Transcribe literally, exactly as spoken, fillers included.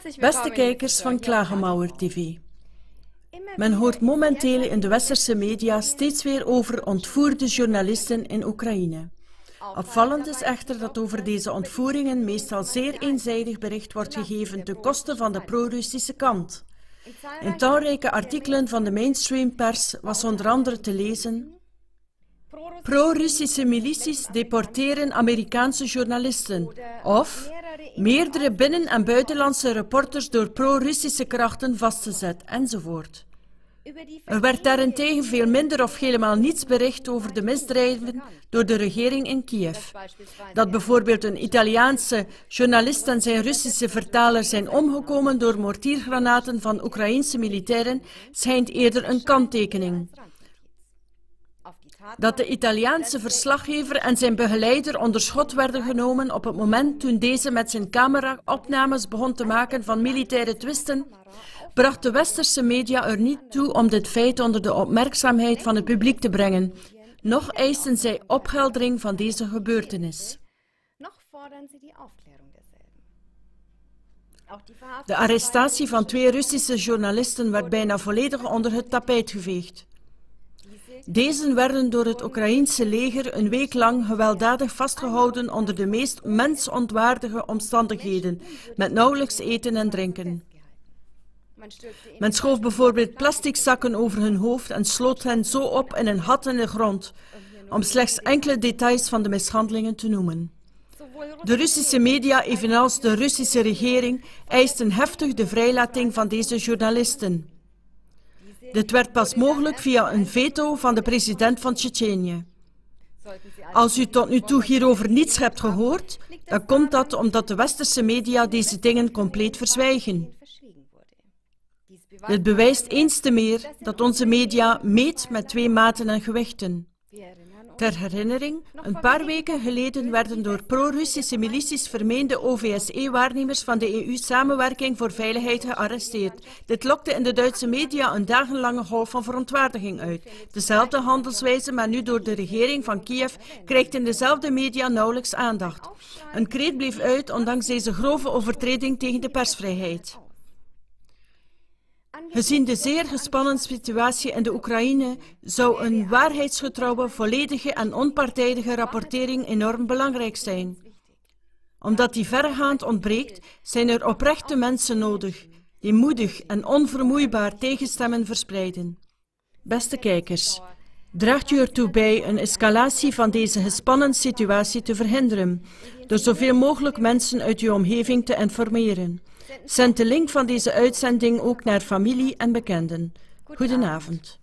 Beste kijkers van Klagemauer T V. Men hoort momenteel in de westerse media steeds weer over ontvoerde journalisten in Oekraïne. Opvallend is echter dat over deze ontvoeringen meestal zeer eenzijdig bericht wordt gegeven ten koste van de pro-Russische kant. In talrijke artikelen van de mainstreampers was onder andere te lezen: pro-Russische milities deporteren Amerikaanse journalisten, of meerdere binnen- en buitenlandse reporters door pro-Russische krachten vastgezet, enzovoort. Er werd daarentegen veel minder of helemaal niets bericht over de misdrijven door de regering in Kiev. Dat bijvoorbeeld een Italiaanse journalist en zijn Russische vertaler zijn omgekomen door mortiergranaten van Oekraïense militairen schijnt eerder een kanttekening. Dat de Italiaanse verslaggever en zijn begeleider onder schot werden genomen op het moment toen deze met zijn camera opnames begon te maken van militaire twisten, bracht de westerse media er niet toe om dit feit onder de opmerkzaamheid van het publiek te brengen. Nog eisten zij opheldering van deze gebeurtenis. De arrestatie van twee Russische journalisten werd bijna volledig onder het tapijt geveegd. Deze werden door het Oekraïense leger een week lang gewelddadig vastgehouden onder de meest mensontwaardige omstandigheden, met nauwelijks eten en drinken. Men schoof bijvoorbeeld plastic zakken over hun hoofd en sloot hen zo op in een gat in de grond, om slechts enkele details van de mishandelingen te noemen. De Russische media, evenals de Russische regering, eisten heftig de vrijlating van deze journalisten. Dit werd pas mogelijk via een veto van de president van Tsjetsjenië. Als u tot nu toe hierover niets hebt gehoord, dan komt dat omdat de westerse media deze dingen compleet verzwijgen. Dit bewijst eens te meer dat onze media meet met twee maten en gewichten. Ter herinnering, een paar weken geleden werden door pro-Russische milities vermeende O V S E-waarnemers van de E U-samenwerking voor veiligheid gearresteerd. Dit lokte in de Duitse media een dagenlange golf van verontwaardiging uit. Dezelfde handelswijze, maar nu door de regering van Kiev, krijgt in dezelfde media nauwelijks aandacht. Een kreet bleef uit, ondanks deze grove overtreding tegen de persvrijheid. Gezien de zeer gespannen situatie in de Oekraïne zou een waarheidsgetrouwe, volledige en onpartijdige rapportering enorm belangrijk zijn. Omdat die verregaand ontbreekt, zijn er oprechte mensen nodig, die moedig en onvermoeibaar tegenstemmen verspreiden. Beste kijkers, draagt u ertoe bij een escalatie van deze gespannen situatie te verhinderen, door zoveel mogelijk mensen uit uw omgeving te informeren. Zend de link van deze uitzending ook naar familie en bekenden. Goedenavond.